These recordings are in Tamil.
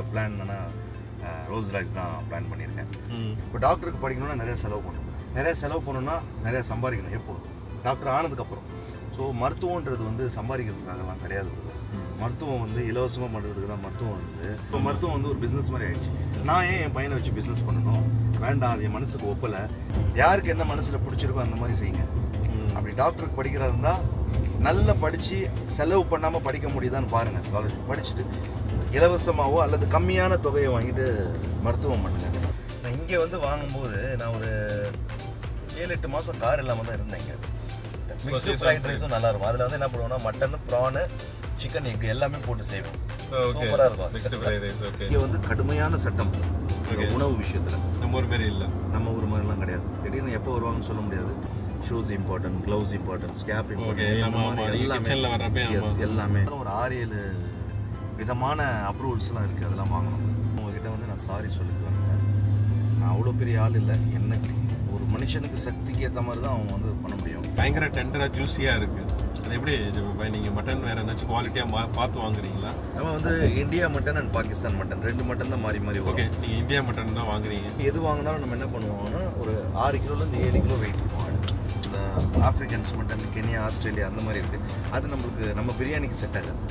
பிளான் என்னன்னா ரோல்ஸ் ராய்ஸ் தான் பிளான் பண்ணியிருக்கேன். இப்போ டாக்டருக்கு படிக்கணும்னா நிறைய செலவு பண்ணணும். நிறைய செலவு பண்ணணும்னா நிறைய சம்பாதிக்கணும். எப்போ டாக்டர் ஆனதுக்கப்புறம். ஸோ மருத்துவன்றது வந்து சம்பாதிக்கிறதுக்காகலாம் கிடையாது. மருத்துவம் வந்து இலவசமாக பண்ணுறதுக்கு தான் மருத்துவம் வந்து. இப்போ மருத்துவம் வந்து ஒரு பிஸ்னஸ் மாதிரி ஆயிடுச்சு. நான் ஏன் என் பையனை வச்சு பிஸ்னஸ் பண்ணணும்? வேண்டாம், அது என் மனசுக்கு ஒப்பலை. யாருக்கு என்ன மனசில் பிடிச்சிருக்கோ அந்த மாதிரி செய்யுங்க. அப்படி டாக்டருக்கு படிக்கிறதா இருந்தால் நல்லா படித்து செலவு பண்ணாமல் படிக்க முடியுதான்னு பாருங்கள். ஸ்காலர்ஷிப் படிச்சுட்டு இலவசமாகவோ அல்லது கம்மியான தொகையை வாங்கிட்டு மருத்துவம் பண்ணுங்க. நான் இங்கே வந்து வாங்கும்போது நான் ஒரு 7-8 மாதம் கார் இல்லாமல் தான் இருந்தேன். இங்கே மிக்ஸ்டு ஃப்ரைட் ரைஸும் நல்லாயிருக்கும். அதில் வந்து என்ன பண்ணுவோம்னா மட்டன், ப்ரானு, சிக்கன், எக் எல்லாமே போட்டு செய்வோம். சூப்பராக இருக்கும். இங்கே வந்து கடுமையான சட்டம் உணவு விஷயத்தில். நம்ம ஊர் மாதிரி இல்லை, நம்ம ஊர் மாதிரிலாம் கிடையாது. திடீர்னு எப்போ வருவாங்கன்னு சொல்ல முடியாது. ஷூஸ் இம்பார்ட்டன்ட், க்ளவுஸ் இம்பார்ட்டன்ட், ஸ்கேப் இம்பார்ட்டன்ட், எல்லாமே ஒரு 6-7 விதமான அப்ரூவல்ஸ்லாம் இருக்குது. அதெல்லாம் வாங்கணும். உங்ககிட்ட வந்து நான் சாரி சொல்லிக்குவேன். நான் அவ்வளோ பெரிய ஆள் இல்லை. என்ன ஒரு மனுஷனுக்கு சக்திக்கு ஏற்ற மாதிரி தான் அவங்க வந்து பண்ண முடியும். பயங்கர டெண்டராக ஜூஸியாக இருக்குது. அது எப்படி நீங்கள் மட்டன் வேறு ஏதாச்சும் குவாலிட்டியாக பார்த்து வாங்குறீங்களா? நம்ம வந்து India mutton and Pakistan mutton 2 mutton தான் மாறி மாறி. ஓகே, நீங்கள் இந்தியா மட்டன் தான் வாங்குறீங்க. எது வாங்கினாலும் நம்ம என்ன பண்ணுவோம்னா ஒரு 6 கிலோலேருந்து 7 கிலோ வெயிட் இருக்கும். இந்த ஆப்ரிக்கன்ஸ் மட்டன், கென்யா, ஆஸ்திரேலியா அந்த மாதிரி இருக்குது. அது நம்மளுக்கு நம்ம பிரியாணிக்கு செட் ஆகாது.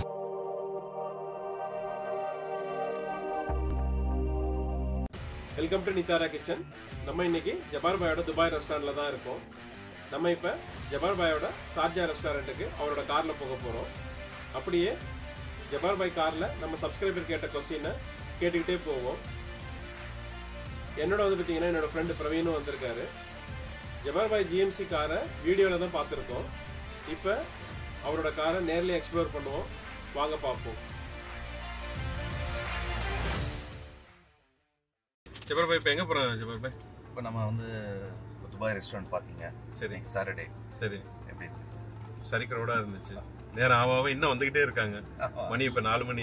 Welcome to Nithara kitchen. நம்ம இன்னைக்கு ஜபார் பாயோட துபாய் ரெஸ்டாரண்ட்ல தான் இருக்கோம். நம்ம இப்போ ஜபார் பாயோட ஷார்ஜா ரெஸ்டாரண்ட்டுக்கு அவரோட காரில் போக போகிறோம். அப்படியே ஜபார் பாய் காரில் நம்ம சப்ஸ்கிரைபர் கேட்ட கொஸ்டினை கேட்டுக்கிட்டே போவோம். என்னோட வந்து பார்த்தீங்கன்னா என்னோட ஃப்ரெண்டு பிரவீனும் வந்திருக்காரு. ஜபார் பாய் ஜிஎம்சி காரை வீடியோவில் தான் பார்த்துருக்கோம். இப்போ அவரோட காரை நேரில் எக்ஸ்ப்ளோர் பண்ணுவோம். வாங்க பார்ப்போம். ஜபார் பாய் இப்போ எங்கே போகிறோம்? ஜபார் பாய் இப்போ நம்ம வந்து துபாய் ரெஸ்டாரண்ட் பார்த்தீங்க. சரி, சாட்டர்டே. சரி, எப்படி சரி க்ரௌடாக இருந்துச்சு. நேரம் ஆவாவே இன்னும் வந்துக்கிட்டே இருக்காங்க. மணி இப்போ 4 மணி.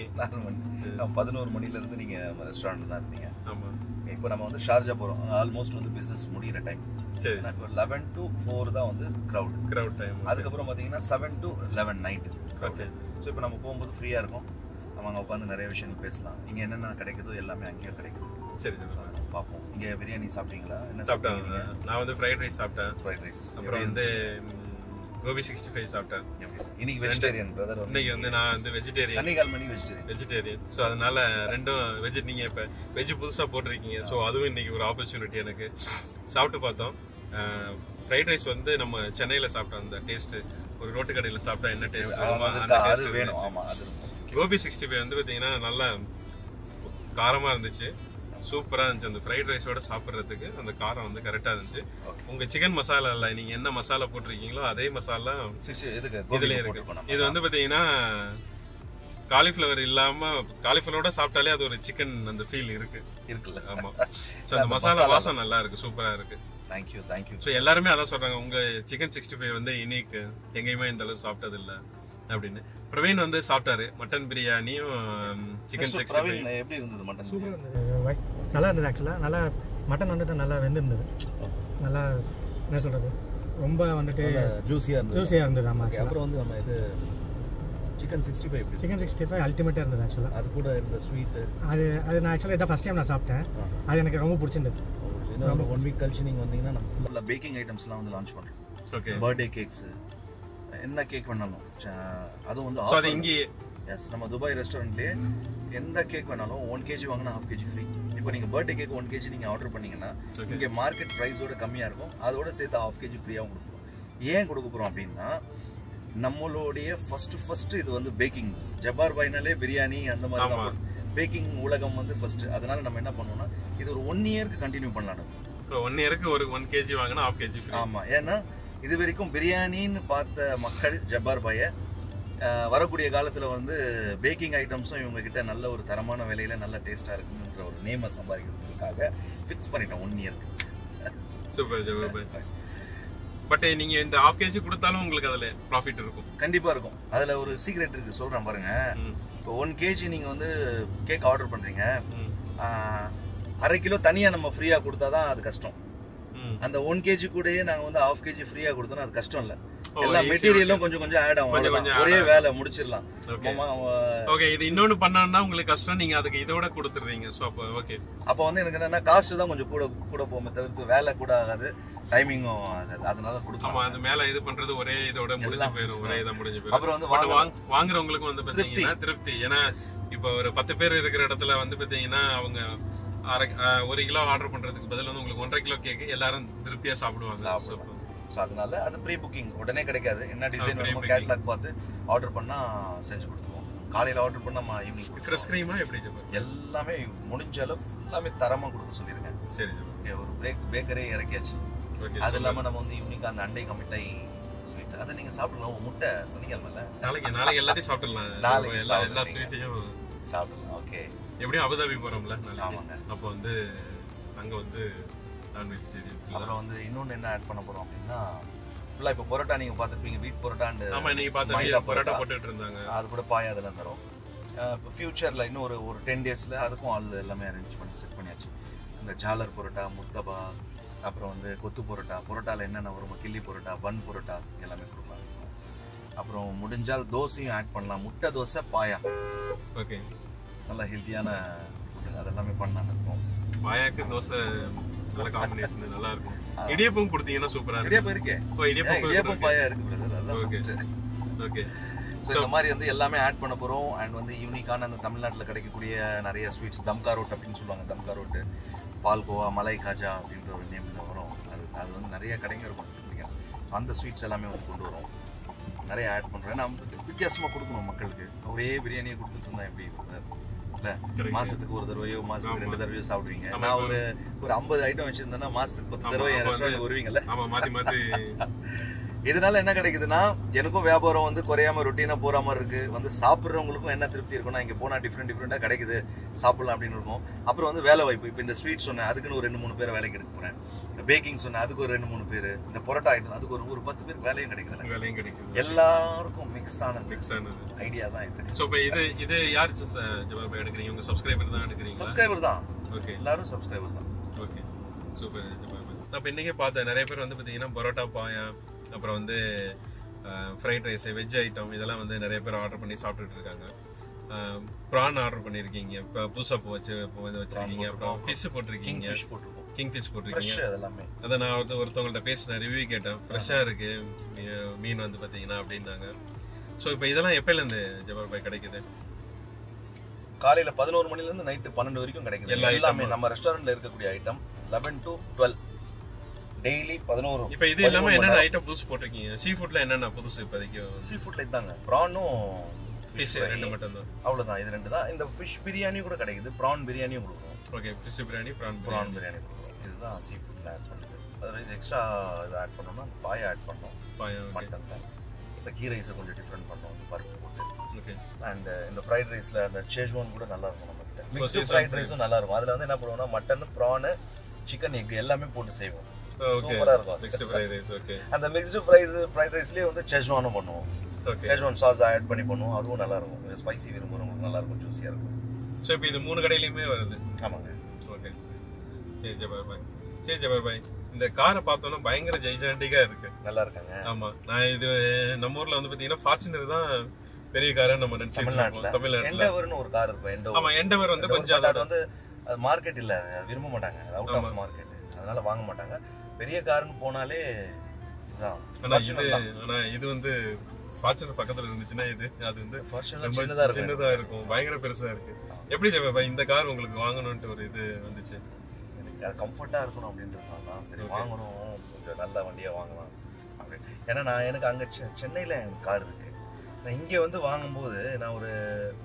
11 மணிலேருந்து நீங்கள் நம்ம ரெஸ்டாரண்ட் தான் இருந்தீங்க. ஆமாம். இப்போ நம்ம வந்து ஷார்ஜா போகிறோம். ஆல்மோஸ்ட் வந்து பிஸ்னஸ் முடிகிற டைம். சரி, 11 to 4 தான் வந்து க்ரௌட் டைம். அதுக்கப்புறம் பார்த்தீங்கன்னா 7 to 11 நைட்டு. ஓகே. ஸோ இப்போ நம்ம போகும்போது ஃப்ரீயாக இருக்கும். நம்ம அங்கே உட்காந்து நிறைய விஷயங்கள் பேசலாம். இங்கே என்னென்ன கிடைக்குதோ எல்லாமே அங்கேயும் கிடைக்குது. சரி, பார்ப்போம். இங்கே பிரியாணி சாப்பிட்டீங்களா? என்ன சாப்பிட்டாங்க? நான் வந்து ஃப்ரைட் ரைஸ் சாப்பிட்டேன். ஃப்ரைட் ரைஸ், அப்புறம் வந்து கோபி 65 சாப்பிட்டேன். இன்னைக்கு வெஜிடேரியன் பிரதர். இன்னைக்கு வந்து நான் வந்து வெஜிடேரியன். சனிகால் மணி வெஜிடேரியன். ஸோ அதனால ரெண்டும் வெஜ். நீங்கள் இப்போ வெஜ் புதுசாக போட்டிருக்கீங்க. ஸோ அதுவும் இன்னைக்கு ஒரு ஆப்பர்ச்சுனிட்டி எனக்கு. சாப்பிட்டு பார்த்தோம். ஃப்ரைட் ரைஸ் வந்து நம்ம சென்னையில் சாப்பிட்டோம். அந்த டேஸ்ட்டு ஒரு ரோட்டு கடையில் சாப்பிட்டா என்ன டேஸ்ட் வேணும். கோபி 65 வந்து பார்த்தீங்கன்னா நல்லா காரமாக இருந்துச்சு. சூப்பராக இருந்துச்சு. அந்த ஃப்ரைட் ரைஸோட சாப்பிட்றதுக்கு அந்த காரம் வந்து கரெக்டாக இருந்துச்சு. உங்கள் சிக்கன் மசாலா இல்லை, நீங்கள் என்ன மசாலா போட்டிருக்கீங்களோ அதே மசாலா இதுலேயே இருக்கு. இது வந்து பார்த்தீங்கன்னா காலிஃப்ளவர் இல்லாமல் காலிஃப்ளவரோட சாப்பிட்டாலே அது ஒரு சிக்கன் அந்த ஃபீல் இருக்குல்ல. ஆமாம். ஸோ அந்த மசாலா வாசம் நல்லா இருக்கு, சூப்பராக இருக்கு. தேங்க்யூ. ஸோ எல்லாருமே அதான் சொல்கிறாங்க, உங்கள் சிக்கன் 65 வந்து யூனிக், எங்கேயுமே இந்த அளவுக்கு சாப்பிட்டது இல்லை அப்படின்னு. பிரவீன் வந்து சாப்பிட்டாரு மட்டன் பிரியாணியும் சிக்கன் 65. எப்படி இருந்தது? மட்டன் சூப்பராக இருந்தது, நல்லா இருந்தது. ஆக்சுவலாக நல்லா மட்டன் வந்துட்டு நல்லா வெந்திருந்தது. நல்லா என்ன சொல்கிறது, ரொம்ப வந்துட்டு ஜூஸியாக இருந்தது. ஆமாம். அப்புறம் வந்து நம்ம இது சிக்கன் 65 அல்டிமேட்டாக இருந்தது. ஆக்சுவலாக அது கூட இருந்த ஸ்வீட்டு அது நான் ஆக்சுவலாக இதான் ஃபஸ்ட் டைம் நான் சாப்பிட்டேன். அது எனக்கு ரொம்ப பிடிச்சிருந்தது. இன்னும் 1 வீக் கழிச்சு நீங்கள் வந்தீங்கன்னா நம்ம ஃபுல்லாக பேக்கிங் ஐட்டம்ஸ்லாம் வந்து லான்ச் பண்ணுறோம். ஓகே. பர்த்டே கேக்ஸு, என்ன கேக் வேணாலும். அதுவும் வந்து அது இங்கே எஸ் நம்ம துபாய் ரெஸ்டாரண்ட்லேயே எந்த கேக் வேணாலும் 1 kg வாங்கினா 1/2 kg ஃப்ரீ. இப்போ நீங்கள் பர்த்டே கேக் 1 kg நீங்கள் ஆர்டர் பண்ணிங்கன்னா இங்கே மார்க்கெட் ப்ரைஸோட கம்மியாக இருக்கும். அதோட சேர்த்து 1/2 kg ஃப்ரீயாகவும் கொடுக்குறோம். ஏன் கொடுக்க போகிறோம் அப்படின்னா, நம்மளுடைய ஃபஸ்ட்டு இது வந்து பேக்கிங். ஜபார் பாய்னாலே பிரியாணி அந்த மாதிரி தான் பேக்கிங் உலகம் வந்து ஃபஸ்ட்டு. அதனால நம்ம என்ன பண்ணுவோம்னா இது ஒரு 1 இயருக்கு கண்டினியூ பண்ணலாம். 1 இயருக்கு ஒரு 1 kg வாங்கினா 1/2 kg ஃப்ரீ. ஆமாம். ஏன்னா இது வரைக்கும் பிரியாணின்னு பார்த்த மக்கள் ஜபார் பாயை வரக்கூடிய காலத்தில் வந்து பேக்கிங் ஐட்டம்ஸும் இவங்ககிட்ட நல்ல ஒரு தரமான விலையில் நல்ல டேஸ்ட்டாக இருக்குன்ற ஒரு நேமை சம்பாதிக்கிறதுக்காக ஃபிக்ஸ் பண்ணிட்டோம் 1 இயருக்கு. Super Jabbar bye. பட் நீங்கள் இந்த 1/2 kg கொடுத்தாலும் உங்களுக்கு அதில் ப்ராஃபிட் இருக்கும். கண்டிப்பாக இருக்கும். அதில் ஒரு சீக்ரெட் இருக்குது, சொல்கிறேன் பாருங்கள். இப்போ 1 kg நீங்கள் வந்து கேக் ஆர்டர் பண்ணுறீங்க, 1/2 கிலோ தனியாக நம்ம ஃப்ரீயாக கொடுத்தா தான் அது கஷ்டம். அந்த 1 kg கூடயே நாங்க வந்து 1/2 kg ஃப்ரீயா கொடுத்தோம். அது கஷ்டம் இல்ல, எல்லா மெட்டீரியலும் கொஞ்சம் கொஞ்சம் ஆட் ஆகும், ஒரே வேலை முடிச்சிடலாம். ஓகே, இது இன்னொன்னு பண்ணனும்னா உங்களுக்கு கஷ்டம், நீங்க அதுக்கு இதோட கொடுத்துறீங்க. சோ அப்ப ஓகே, அப்ப வந்து எனக்கு என்னன்னா காஸ்ட் தான் கொஞ்சம் கூட போகும், தவிர்த்து வேலை கூட ஆகாது, டைமிங்கும் ஆகாது. அதனால கொடுக்கலாம். ஆமா, அது மேல இது பண்றது ஒரே இதோட முடிஞ்சு போயிடும், ஒரே இத முடிஞ்சு போயிடும். அப்புறம் வந்து வாங்குறவங்களுக்கு வந்து பாத்தீங்கன்னா திருப்தி. ஏன்னா இப்ப ஒரு 10 பேர் இருக்கிற இடத்துல வந்து பாத்தீங்கன்னா அவங்க 1 கிலோ ஆர்டர் பண்றதுக்கு பதில் வந்து உங்களுக்கு 1.5 கிலோ கேக் எல்லாரும் திருப்தியா சாப்பிடுவாங்க. சோ அதனால அது ப்ரீ புக்கிங், உடனே கிடைக்காது. என்ன டிசைன் வேணுமோ கேட்டலாக் பார்த்து ஆர்டர் பண்ணா செஞ்சு கொடுத்துருவோம். காலையில ஆர்டர் பண்ணா ஈவினிங். ஃப்ரெஷ் கிரீமா எப்படி எல்லாமே முடிஞ்ச அளவு எல்லாமே தரமா கொடுக்க சொல்லிருக்கேன். சரி, ஒரு பேக்கரே இறக்கியாச்சு. அது இல்லாம நம்ம வந்து யூனிக்கா அந்த அண்டை கமிட்டாய் ஸ்வீட் அதை நீங்க சாப்பிடலாம். முட்டை சனிக்கிழமை நாளைக்கு எல்லாத்தையும் சாப்பிடலாம், எல்லா ஸ்வீட்டையும் சாப்பிடலாம். ஓகே, எப்படியும் அபுதாபி போறோம்ல, அப்போ வந்து அங்க வந்து நான் வெஜிடேரியன். அப்புறம் வந்து இன்னொன்னு என்ன ஆட் பண்ண போறோம் அப்படின்னா, ஃபுல்லா இப்போ பரோட்டா நீங்க பாத்துருப்பீங்க, வீட் பரோட்டா அண்ட் ஆமா, நீங்க பாத்தீங்க பரோட்டா போட்டுட்டு இருந்தாங்க. அது கூட பாயா அதெல்லாம் தரும். இப்போ ஃபியூச்சர்ல இன்னும் ஒரு 10 daysல அதுக்கும் ஆள் எல்லாமே அரேஞ்ச் பண்ணி செட் பண்ணியாச்சு. இந்த ஜாலர் பரோட்டா, முர்தபா, அப்புறம் வந்து கொத்து பரோட்டா, பரோட்டால என்னென்ன வரும், கில்லி பரோட்டா, பன் பரோட்டா எல்லாமே கொடுக்கலாம். அப்புறம் முடிஞ்சால் தோசையும் ஆட் பண்ணலாம், முட்டை தோசை, பாயா. ஓகே, நல்ல ஹெல்த்தியான அதெல்லாமே பண்ணலாம்னு இருக்கோம். பாயாக்கு தோசை நல்ல காம்பினேஷன், நல்லா இருக்கும். இடியப்பம் கொடுத்தீங்கன்னா சூப்பரா இருக்கும். இடியப்பம் இருக்கே, இடியப்பம் பாயா இருக்கு பிரதர், அதான் ஃபர்ஸ்ட். ஓகே, சோ இந்த மாதிரி வந்து எல்லாமே ஆட் பண்ண போறோம். அண்ட் வந்து யூனிக்கான அந்த தமிழ்நாட்டில் கிடைக்கக்கூடிய நிறைய ஸ்வீட்ஸ், தம்கா ரோட் அப்படின்னு சொல்லுவாங்க, தம்கா ரோட்டு, பால்கோவா, மலை காஜா அப்படின்ற ஒரு நேம்ல வரும். அது வந்து நிறைய கடைங்க இருக்கும். அந்த ஸ்வீட்ஸ் எல்லாமே வந்து கொண்டு வரும், நிறைய ஆட் பண்றோம். நம்ம வித்தியாசமா கொடுக்கணும் மக்களுக்கு. ஒரே பிரியாணியை கொடுத்துட்டு இருந்தா எப்படி இல்ல, மாசத்துக்கு ஒரு தடவையோ மாசத்துக்கு 2 தடவையோ சாப்பிடுவீங்க. நான் ஒரு 50 ஐட்டம் வச்சிருந்தேன்னா மாசத்துக்கு 10 தடவை என் ரெஸ்டாரண்ட் வருவீங்கல்ல. இதனால என்ன கிடைக்குதுன்னா, எனக்கும் வியாபாரம் வந்து குறையாம ரொட்டீனா போற மாதிரி இருக்கு. வந்து சாப்பிட்றவங்களுக்கும் என்ன திருப்தி இருக்கும்னா, இங்க போனா டிஃப்ரெண்டா கிடைக்குது, சாப்பிடலாம் அப்படின்னு இருக்கும். அப்புறம் வந்து வேலை வாய்ப்பு, இப்போ இந்த ஸ்வீட் சொன்னேன் அதுக்குன்னு ஒரு 2-3 பேரை வேலைக்கு எடுக்க போறேன். பேக்கிங் சொன்னேன் அதுக்கு ஒரு 2-3 பேர். இந்த பரோட்டா ஐட்டம் அதுக்கு ஒரு 10 பேருக்கு வேலையும் கிடைக்குது. எல்லாருக்கும் மிக்ஸ் ஆனது ஐடியா தான் இது. சோ இப்போ இது யார் ஜவாப் எடுக்கிறீங்க? உங்க சப்ஸ்கிரைபர் தான் எடுக்கிறீங்க? சப்ஸ்கிரைபர் தான். ஓகே, எல்லாரும் சப்ஸ்கிரைபர் தான். ஓகே, சூப்பர் ஜவாப். அப்ப இன்னைக்கே பார்த்தேன் நிறைய பேர் வந்து பாத்தீங்கன்னா பரோட்டா, பாயா, அப்புறம் வந்து ஃப்ரைட் ரைஸ், வெஜ் ஐட்டம் இதெல்லாம் வந்து நிறைய பேர் ஆர்டர் பண்ணி சாப்பிட்டுட்டு இருக்காங்க. ப்ரான் ஆர்டர் பண்ணிருக்கீங்க, இப்போ புதுசா வச்சிருக்கீங்க, அப்புறம் ஃபிஷ் போட்டிருக்கீங்க, கிங் ஃபிஷ் போட்டிருக்கீங்க. அதை நான் ஒருத்தவங்கள்ட்ட பேசினேன், ரிவ்யூ கேட்டேன், ஃப்ரெஷ்ஷா இருக்கு மீன் வந்து பாத்தீங்கன்னா அப்படின்னாங்க. ஸோ இப்போ இதெல்லாம் எப்பயில இருந்து ஜபார் பாய் கிடைக்குது? காலையில 11 மணில இருந்து நைட்டு 12 வரைக்கும் கிடைக்குது. எல்லாமே நம்ம ரெஸ்டாரண்ட்ல இருக்கக்கூடிய ஐட்டம் 11 to 12 டெய்லி 11. இப்போ இது இல்லாம என்னென்ன ஐட்டம் புதுசு போட்டிருக்கீங்க? சீ ஃபுட்ல என்னென்ன புதுசு இப்போதைக்கு? சீ ஃபுட்ல இதாங்க ப்ரானும் ஃபிஷ், 2 மட்டும் தான். அவ்வளவுதான், இது 2 தான். இந்த ஃபிஷ் பிரியாணி கூட கிடைக்குது, ப்ரான் பிரியாணியும் கொடுக்குறோம். Okay, fish biryani, prawn biryani கொடுக்குறோம். இதுதான் சீ ஃபுட்ல ஆட் பண்ணுறது. அதாவது இது எக்ஸ்ட்ரா இதை ஆட் பண்ணோம்னா பாயா ஆட் பண்ணோம், மட்டன்ல. இந்த கீ ரைஸை கொஞ்சம் டிஃப்ரெண்ட் பண்ணோம், பருப்பு போட்டு. ஓகே, அண்ட் இந்த ஃப்ரைட் ரைஸ்ல அந்த சேஷ்வான் கூட நல்லா இருக்கும். நம்ம கிட்ட மிக்ஸ்டு ஃப்ரைட் ரைஸும் நல்லா இருக்கும். அதுல வந்து என்ன பண்ணுவோம்னா மட்டன், ப்ரான், சிக்கன், எக் எல்லாமே போட்டு செய்வோம். சூப்பரா இருக்கும் மிக்ஸ்டு ஃப்ரைட் ரைஸ். ஓகே, அந்த மிக்ஸ்டு ஃப்ரைட் ரைஸ்லயே வந்து சேஷ்வானும் பண்ணுவோம். ஓகே, சேஷ்வான் சாஸ் ஆட் பண்ணி பண்ணுவோம், அதுவும் நல்லா இருக்கும். கொஞ்சம் ஸ்பைசி விரும்புறவங்களுக்கு நல்லா இருக்கும், ஜூஸியா இருக்கும். ஸோ இப்போ இது 3 கடையிலுமே வருது? ஆமாங்க. ஓகே, சரி ஜபார் பாய். சரி ஜபார் பாய், இந்த காரை பார்த்தோன்னா பயங்கர ஜெய்ஜாண்டிக்கா இருக்கு, நல்லா இருக்காங்க. ஆமா, நான் இது நம்ம ஊர்ல வந்து பாத்தீங்கன்னா ஃபார்ச்சுனர் தான் பெரிய காரை நம்ம நினைச்சிருக்கோம். தமிழ்நாட்டுல எண்டவர்னு ஒரு கார் இருக்கும். ஆமா, எண்டவர் வந்து கொஞ்சம் அது வந்து மார்க்கெட் இல்ல, விரும்ப மாட்டாங்க, அவுட் ஆஃப் மார்க்கெட், அதனால வாங்க மாட்டாங்க. பெரிய கார்னு போனாலே இதுதான். ஆனா இது வந்து ஃபார்ச்சுனர் பக்கத்துல இருந்துச்சுன்னா அது வந்து சின்னதா இருக்கும், பயங்கர பெருசா இருக்கு. எப்படி ஜபார் இந்த கார் உங்களுக்கு வாங்கணும்ட்டு ஒரு இது வந்துச்சு? எனக்கு கம்ஃபர்ட்டா இருக்கணும் அப்படின்றதுனால தான் சரி வாங்கணும், கொஞ்சம் நல்ல வண்டியா வாங்கலாம் அப்படின்னு. ஏன்னா எனக்கு அங்க சென்னையில எனக்கு கார் இருக்கு. நான் இங்க வந்து வாங்கும்போது நான் ஒரு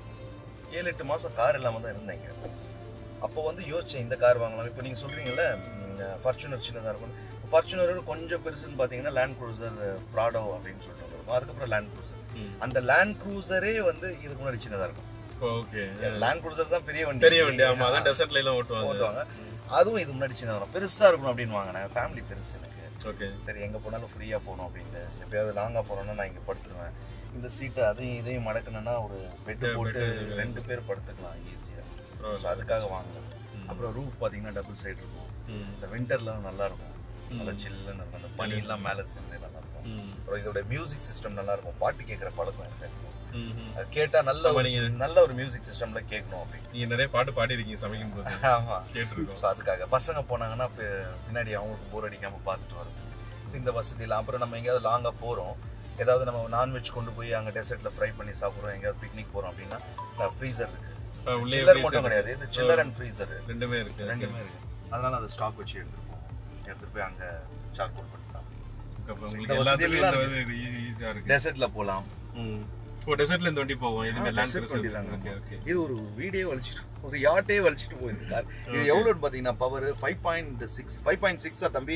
7-8 மாசம் கார் இல்லாம தான் இருந்தேங்க. அப்போ வந்து யோசிச்சேன் இந்த கார் வாங்கலாம். இப்போ நீங்க சொல்றீங்கல்ல ஃபார்ச்சுனர் சின்னதா இருக்கும், ஃபார்ச்சுனரோட கொஞ்சம் பெருசுன்னு பாத்தீங்கன்னா லேண்ட் க்ரூசர் ப்ராடோ அப்படின்னு சொல்லிட்டு இருக்கும். அதுக்கப்புறம் லேண்ட் க்ரூசர். அந்த லேண்ட் க்ரூசரே வந்து இதுக்கு முன்னாடி சின்னதா இருக்கும். ஓகே, லேண்ட் க்ரூசர் தான் பெரிய வண்டி. ஆமா, அதான் டெசர்ட்ல எல்லாம் ஓட்டுவாங்க. அதுவும் இது முன்னாடி சின்னதா பெருசா இருக்கணும் அப்படின்னு வாங்கினேன். ஃபேமிலி பெருசு எனக்கு. ஓகே, சரி எங்க போனாலும் ஃப்ரீயா போகணும் அப்படின்ட்டு. எப்பயாவது லாங்கா போறோம்னா நான் இங்க படுத்துருவேன். இந்த சீட்டை அதையும் இதையும் மடக்கணும்னா ஒரு பெட் போட்டு 2 பேர் படுத்துக்கலாம் ஈஸியா. அதுக்காக வாங்கினேன். அப்புறம் ரூஃப் பாத்தீங்கன்னா டபுள் சைடு இருக்கும். இந்த விண்டர்லாம் நல்லா இருக்கும். நல்லா சில்லுன்னு இருக்கும். அந்த பனியெல்லாம் மேலே சேர்ந்து நல்லா இருக்கும். அப்புறம் இதோட மியூசிக் சிஸ்டம் நல்லா இருக்கும். பாட்டு கேட்குற பழக்கம் எனக்கு. அது கேட்டால் நல்ல ஒரு மியூசிக் சிஸ்டம்ல கேட்கணும் அப்படி. நீங்க நிறைய பாட்டு பாடிருக்கீங்க சமைக்கும் போது. ஆமாம், கேட்டுருக்கோம். ஸோ அதுக்காக பசங்க போனாங்கன்னா பின்னாடி அவங்களுக்கு போர் அடிக்காமல் பார்த்துட்டு வரும் இந்த வசதியில். அப்புறம் நம்ம எங்கேயாவது லாங்காக போகிறோம், ஏதாவது நம்ம நான்வெஜ் கொண்டு போய் அங்கே டெசர்ட்டில் ஃப்ரை பண்ணி சாப்பிட்றோம், எங்கேயாவது பிக்னிக் போகிறோம் அப்படின்னா ஃப்ரீசர் இருக்குது. சில்லர் மட்டும் கிடையாது, இது சில்லர் அண்ட் ஃப்ரீசர் ரெண்டுமே இருக்குது. அதனால அதை ஸ்டாக் வச்சு எடுத்துகிட்டு போய் அங்கே சார்கோல் பண்ணி சாப்பிடுவோம். டெசர்ட்டில் போகலாம். டெசர்ட்ல இந்த வண்டி போவோம். இது ஒரு வீடியோ வலிச்சிட்டு, ஒரு யாட்டே வலிச்சிட்டு போயிருக்காரு. இது எவ்வளோன்னு பார்த்தீங்கன்னா பவர் 5.6 தம்பி.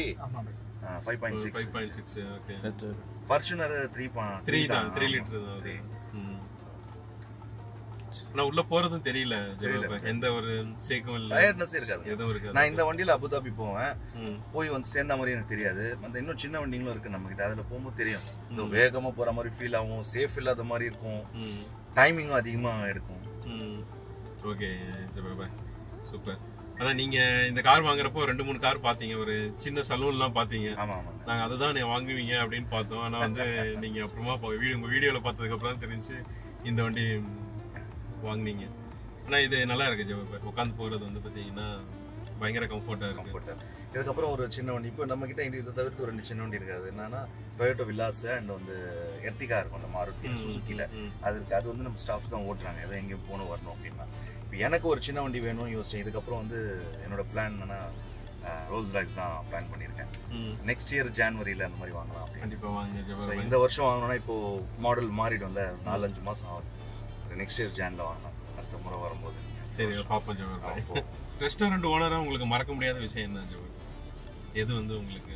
5.6. ஓகே. ஃபார்ச்சுனர் 3 தான், 3 லிட்டர் தான். நான் உள்ள போறதும் தெரியல, எந்த ஒரு சேக்கும் இல்ல, டயர்ட்னஸ் இருக்காது, எதுவும் இருக்காது. நான் இந்த வண்டியில அபுதாபி போவேன், போய் வந்து சேர்ந்த மாதிரி எனக்கு தெரியாது. அந்த இன்னும் சின்ன வண்டிங்களும் இருக்கு நம்ம கிட்ட, அதுல போகும்போது தெரியும். இந்த வேகமா போற மாதிரி ஃபீல் ஆகும், சேஃப் இல்லாத மாதிரி இருக்கும், டைமிங்கும் அதிகமா எடுக்கும். Okay, super. ஆனா நீங்க இந்த கார் வாங்குறப்போ 2-3 கார் பாத்தீங்க, ஒரு சின்ன சலூன்லாம் பாத்தீங்க. நாங்க அதுதான் நீங்க வாங்குவீங்க அப்படின்னு பார்த்தோம். ஆனா வந்து நீங்க அப்புறமா உங்க வீடியோல பார்த்ததுக்கு அப்புறம் தான் தெரிஞ்சு இந்த வண்டி வாங்கினீங்க. ஆனால் இது நல்லா இருக்கு ஜெபர், உட்காந்து போகிறது வந்து பார்த்தீங்கன்னா பயங்கர கம்ஃபர்ட்டாக இருக்கு. இதுக்கப்புறம் ஒரு சின்ன வண்டி இப்போ நம்ம கிட்ட இதை தவிர்த்து ஒரு 2 சின்ன வண்டி இருக்காது. என்னன்னா டொயோட்டோ வில்லாஸ் அண்ட் வந்து எர்டிகா இருக்கும், அந்த மாருதி சுசுக்கியில். அது இருக்குது. அது வந்து நம்ம ஸ்டாஃப் தான் ஓட்டுறாங்க, எதை எங்கேயும் போகணும் வரணும் அப்படின்னா. இப்போ எனக்கு ஒரு சின்ன வண்டி வேணும்னு யோசிச்சேன். இதுக்கப்புறம் வந்து என்னோட பிளான் என்னன்னா ரோல்ஸ் ராய்ஸ் தான் பிளான் பண்ணியிருக்கேன். நெக்ஸ்ட் இயர் ஜான்வரியில் அந்த மாதிரி வாங்கலாம். கண்டிப்பாக வாங்க. இந்த வருஷம் வாங்கணும்னா இப்போ மாடல் மாறிடும்ல, 4-5 மாதம் ஆகும். நெக்ஸ்ட் இயர் ஜான்ல வாங்கலாம், அடுத்த முறை வரும்போது. சரி, பாப்போம் ஜெபர். ரெஸ்டாரண்ட் ஓனராக உங்களுக்கு மறக்க முடியாத விஷயம் என்ன ஜெபர்? எது வந்து உங்களுக்கு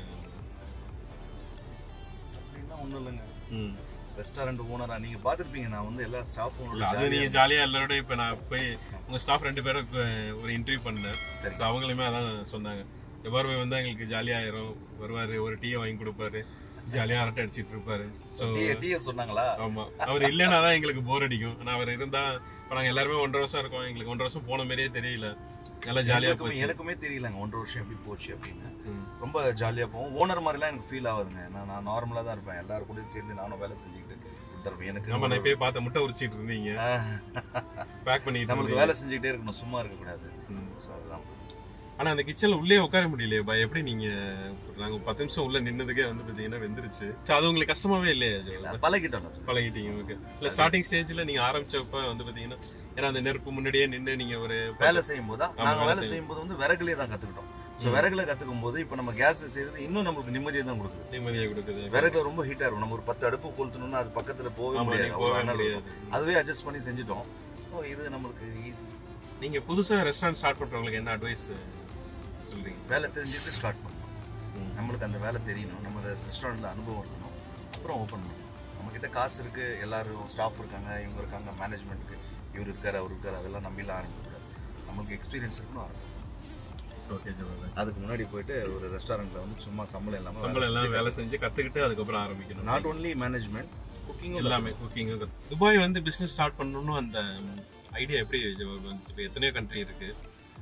அப்படின்னா ஒன்றும் இல்லைங்க. ரெஸ்டாரண்ட் ஓனரா நீங்கள் பார்த்துருப்பீங்க, நான் வந்து எல்லா ஸ்டாஃபும் அது நீங்கள் ஜாலியாக எல்லாரோட. இப்போ நான் போய் உங்கள் ஸ்டாஃப் 2 பேரும் ஒரு இன்டர்வியூ பண்ணேன். ஸோ அவங்களுமே அதான் சொன்னாங்க, எவ்வாறு வந்து எங்களுக்கு ஜாலியாயிரும், வருவார், ஒரு டீயை வாங்கி கொடுப்பாரு, ஜாலியாக அரட்டை அடிச்சிட்டு இருப்பாரு. ஸோ சொன்னாங்களா? ஆமாம், அவர் இல்லைன்னா தான் எங்களுக்கு போர் அடிக்கும். ஆனால் அவர் இருந்தால் இப்போ நாங்கள் எல்லாருமே 1.5 வருஷம் இருக்கோம், எங்களுக்கு 1.5 வருஷம் போன மாதிரியே தெரியல, நல்லா ஜாலியாக போச்சு. எனக்குமே தெரியலங்க 1.5 வருஷம் எப்படி போச்சு அப்படின்னு. ரொம்ப ஜாலியாக போவோம். ஓனர் மாதிரிலாம் எனக்கு ஃபீல் ஆகுதுங்க. நான் நார்மலாக தான் இருப்பேன், எல்லாரும் கூட சேர்ந்து நானும் வேலை செஞ்சுக்கிட்டு எனக்கு. நம்ம நான் போய் பார்த்த முட்டை உரிச்சிட்டு இருந்தீங்க, பேக் பண்ணிட்டு. நம்மளுக்கு வேலை செஞ்சுக்கிட்டே இருக்கணும், சும்மா இருக்கக்கூடாது. ஸோ அதுதான். ஆனா அந்த கிச்சன்ல உள்ளே உட்கார முடியலையே பா, எப்படி நீங்க? நாங்க 10 நிமிஷம் உள்ள நின்னதுக்கே வந்து பாத்தீங்கன்னா வெந்துருச்சு. அது உங்களுக்கு கஷ்டமாவே இல்லையா? பழகிட்டீங்க. ஓகே. இல்ல ஸ்டார்டிங் ஸ்டேஜ்ல நீங்க ஆரம்பிச்சப்ப வந்து பாத்தீங்கன்னா, ஏன்னா அந்த நெருப்பு முன்னாடியே நின்று நீங்க ஒரு வேலை செய்யும் போது, நாங்க வேலை செய்யும் போது வந்து விறகுலயே தான் கத்துக்கிட்டோம். ஸோ விறகுல கத்துக்கும் போது இப்போ நம்ம கேஸ் செய்யறது இன்னும் நமக்கு நிம்மதியை தான் கொடுக்குது. நிம்மதியாக கொடுக்குது. விறகுல ரொம்ப ஹீட்டா இருக்கும். நம்ம ஒரு 10 அடுப்பு கொளுத்தணும்னா அது பக்கத்துல போகவே முடியாது. அதுவே அட்ஜஸ்ட் பண்ணி செஞ்சுட்டோம். ஸோ இது நம்மளுக்கு ஈஸி. நீங்க புதுசா ரெஸ்டாரண்ட் ஸ்டார்ட் பண்றவங்களுக்கு என்ன அட்வைஸ் சொல்றீங்க? வேலை தெரிஞ்சுட்டு ஸ்டார்ட் பண்ணணும். நம்மளுக்கு அந்த வேலை தெரியணும், நம்ம ரெஸ்டாரண்ட்ல அனுபவம் இருக்கணும், அப்புறம் ஓப்பன் பண்ணணும். நம்மக்கிட்ட காசு இருக்கு, எல்லாரும் ஸ்டாஃப் இருக்காங்க, இவங்க இருக்காங்க, மேனேஜ்மெண்ட்டுக்கு இவர் இருக்காரு அவர் இருக்காரு, அதெல்லாம் நம்பிலாம் ஆரம்பிக்கூடாது. நம்மளுக்கு எக்ஸ்பீரியன்ஸ் இருக்கணும் ஆரம்பிக்கும். ஓகே ஜெபர். அதுக்கு முன்னாடி போயிட்டு ஒரு ரெஸ்டாரண்ட்ல வந்து சும்மா சம்பளம் எல்லாம் வேலை செஞ்சு கற்றுக்கிட்டு அதுக்கப்புறம் ஆரம்பிக்கணும். நாட் ஒன்லி மேனேஜ்மெண்ட், குக்கிங் எல்லாமே. குக்கிங். துபாய் வந்து பிஸ்னஸ் ஸ்டார்ட் பண்ணணும்னு அந்த ஐடியா எப்படி வந்துச்சு? இப்போ எத்தனையோ கண்ட்ரி இருக்கு,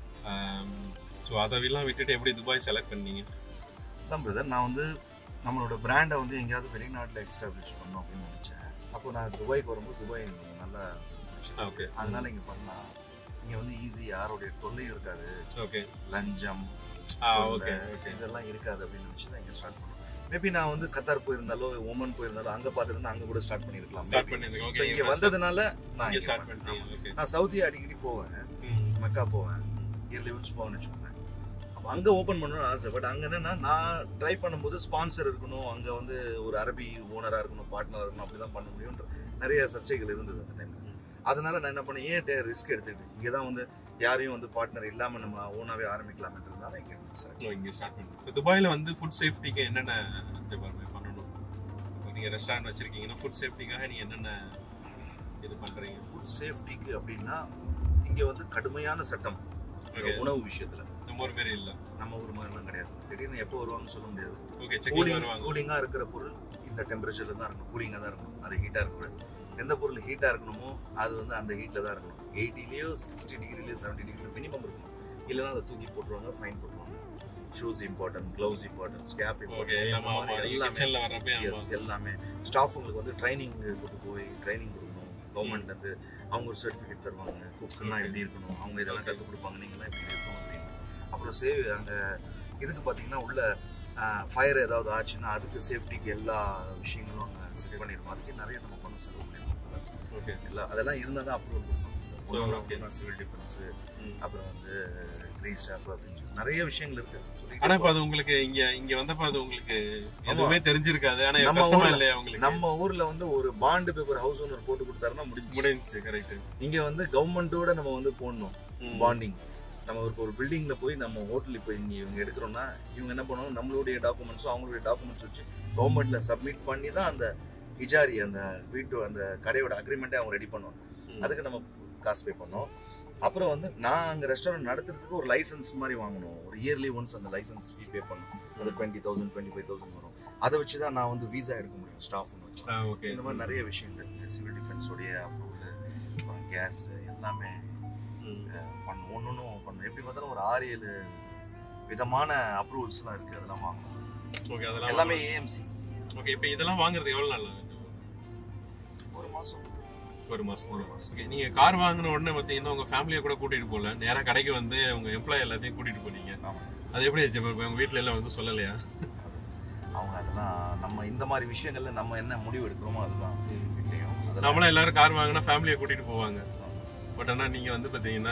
ஸோ அதெல்லாம் விட்டுட்டு எப்படி துபாய் செலக்ட் பண்ணீங்க? தான் பிரதர், நான் வந்து நம்மளோட பிராண்டை வந்து எங்கேயாவது வெளிநாட்டில் எக்ஸ்டாப்ளிஷ் பண்ணணும் அப்படின்னு நினச்சேன். அப்போ நான் துபாய்க்கு வரும்போது துபாய் நல்லா ஓகே, அதனால இங்கே பண்ணலாம். இங்கே வந்து ஈஸி, யாருடைய தொல்லையும் இருக்காது. ஓகே. லஞ்சம் ஓகே இதெல்லாம் இருக்காது அப்படின்னு நினச்சி தான் இங்கே ஸ்டார்ட் பண்ணேன். மேபி நான் வந்து கத்தார் போயிருந்தாலோ ஓமன் போயிருந்தாலும் அங்கே பார்த்துட்டு அங்கே கூட ஸ்டார்ட் பண்ணியிருக்கலாம். இங்கே வந்ததுனால நான் சவுதி அடிக்கடி போவேன், மக்கா போவேன், இயர்லி ஒன்ஸ் போவேன்னு வச்சுக்கோங்க. அப்போ அங்கே ஓப்பன் பண்ணணும்னு ஆசை. பட் அங்கே என்னன்னா, நான் ட்ரை பண்ணும்போது ஸ்பான்சர் இருக்கணும், அங்கே வந்து ஒரு அரபி ஓனராக இருக்கணும், பார்ட்னராக இருக்கணும், அப்படி தான் பண்ண முடியும்ன்ற நிறைய சர்ச்சைகள் இருந்தது அந்த டைமில். அதனால நான் என்ன பண்ணேன், ஏன் ரிஸ்க் எடுத்துக்கிட்டு இங்கே தான் வந்து யாரையும் வந்து பார்ட்னர் இல்லாமல் நம்ம ஓனாவே ஆரம்பிக்கலாம்ன்றதுனால இங்கே ஸ்டார்ட் பண்ணுறோம். துபாயில் வந்து ஃபுட் சேஃப்டிக்கு என்னென்ன பண்ணணும்? இப்போ நீங்கள் ரெஸ்டாரண்ட் வச்சுருக்கீங்கன்னா ஃபுட் சேஃப்டிக்காக நீங்கள் என்னென்ன இது பண்ணுறீங்க? ஃபுட் சேஃப்டிக்கு அப்படின்னா இங்கே வந்து கடுமையான சட்டம் உணவு விஷயத்தில். நம்ம ஊர் மாரி இல்லை, நம்ம ஊர் மாதிரிலாம் கிடையாது. திடீர்னு எப்போ வருவாங்கன்னு சொல்ல முடியாது. ஓகே. கூலிங்காக இருக்கிற பொருள் இந்த டெம்பரேச்சரில் தான் இருக்கணும், கூலிங்காக தான் இருக்கணும், அது ஹீட்டாக இருக்கக்கூடாது. எந்த பொருள் ஹீட்டாக இருக்கணுமோ அது வந்து அந்த ஹீட்டில் தான் இருக்கணும். 80லேயோ 60 டிகிரிலேயோ 70 டிகிரிலேயோ மினிமம் இருக்கணும். இல்லைன்னா அதை தூக்கி போட்டுருவாங்க, ஃபைன் போட்டுருவாங்க. ஷூஸ் இம்பார்ட்டன்ட், க்ளவுஸ் இம்பார்ட்டன்ட், ஸ்கேப் இம்பார்ட்டன்ட், எல்லாமே ஸ்டாஃபுங்களுக்கு வந்து ட்ரைனிங் கொண்டு போய் ட்ரைனிங் கொடுக்கணும். கவர்மெண்ட்லேருந்து அவங்க ஒரு சர்டிஃபிகேட் தருவாங்க, குக்குன்னா எப்படி இருக்கணும், அவங்க இதெல்லாம் கற்றுக் கொடுப்பாங்க, நீங்களாம் எப்படி இருக்கணும் அப்படின்னு. அப்புறம் அங்கே இதுக்கு பார்த்தீங்கன்னா உள்ள ஃபயர் ஏதாவது ஆச்சுன்னா அதுக்கு சேஃப்டிக்கு எல்லா விஷயங்களும் அங்கே செட் பண்ணிடுவோம். அதுக்கு நிறைய நம்ம பணம் செலவு பண்ணிடுவோம். ஓகே, அதெல்லாம் இருந்தால் தான் அப்ரூவல் கொடுக்கணும். சிவில் டிஃபென்ஸு, அப்புறம் வந்து கிரீஸ் ஸ்டாஃப் அப்படின்னு சொல்லி நிறைய விஷயங்கள் இருக்கு. ஆனா இப்ப அது உங்களுக்கு இங்க வந்தப்ப அது உங்களுக்கு எதுவுமே தெரிஞ்சிருக்காது. ஆனா கஷ்டமா இல்லையா உங்களுக்கு? நம்ம ஊர்ல வந்து ஒரு பாண்டு பேப்பர் ஹவுஸ் ஓனர் போட்டு கொடுத்தாருன்னா முடிஞ்சிச்சு. கரெக்ட். இங்க வந்து கவர்மெண்டோட நம்ம வந்து போடணும் பாண்டிங். நம்ம ஒரு பில்டிங்ல போய் நம்ம ஹோட்டலுக்கு போய் இவங்க எடுக்கிறோம்னா இவங்க என்ன பண்ணுவாங்க, நம்மளுடைய டாக்குமெண்ட்ஸும் அவங்களுடைய டாக்குமெண்ட்ஸ் வச்சு கவர்மெண்ட்ல சப்மிட் பண்ணி தான் அந்த இஜாரி அந்த வீட்டு அந்த கடையோட அக்ரிமெண்ட்டே அவங்க ரெடி பண்ணுவாங்க. அதுக்கு நம்ம காசு பே பண்ணோம். அப்புறம் வந்து நான் அங்கே ரெஸ்டாரண்ட் நடத்துறதுக்கு ஒரு லைசன்ஸ் மாதிரி வாங்கணும். ஒரு இயர்லி ஒன்ஸ் அந்த லைசன்ஸ் ஃபீ பே பண்ணணும். அது 20,000 25,000 வரும். அதை வச்சு தான் நான் வந்து வீசா எடுக்க முடியும் ஸ்டாஃப். இந்த மாதிரி நிறைய விஷயங்கள் சிவில் டிஃபென்ஸோடைய அப்ரூவல், கேஸ் எல்லாமே பண்ணணும். ஒன்றும் பண்ணணும். எப்படி பார்த்தாலும் ஒரு 6-7 விதமான அப்ரூவல்ஸ்லாம் இருக்குது. அதெல்லாம் வாங்கணும். ஓகே, அதெல்லாம் எல்லாமே ஏஎம்சி. ஓகே, இப்போ இதெல்லாம் வாங்குறது எவ்வளோ நாள் ஆகுது? ஒரு மாதம். ஓகே, நீங்க கார் வாங்கின உடனே பார்த்தீங்கன்னா உங்க ஃபேமிலியை கூட கூட்டிட்டு போகல, நேராக கடைக்கு வந்து உங்க எம்ப்ளாயி எல்லாத்தையும் கூட்டிட்டு போனீங்க. அது எப்படி உங்க வீட்டில எல்லாம் வந்து சொல்லலையா? அவங்க அதெல்லாம் நம்ம இந்த மாதிரி விஷயங்கள்ல நம்ம என்ன முடிவு எடுக்கிறோமோ அதுதான். நம்மளாம் எல்லாரும் கார் வாங்கினா ஃபேமிலியை கூட்டிட்டு போவாங்க. பட் ஆனால் நீங்க வந்து பார்த்தீங்கன்னா